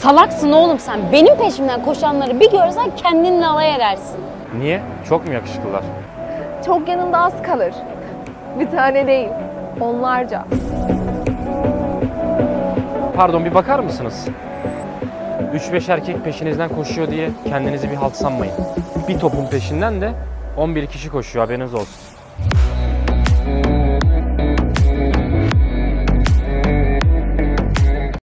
Salaksın oğlum sen. Benim peşimden koşanları bir görsen kendinle alay edersin. Niye? Çok mu yakışıklılar? Çok yanında az kalır. Bir tane değil, onlarca. Pardon, bir bakar mısınız? 3-5 erkek peşinizden koşuyor diye kendinizi bir halt sanmayın. Bir topun peşinden de 11 kişi koşuyor, haberiniz olsun.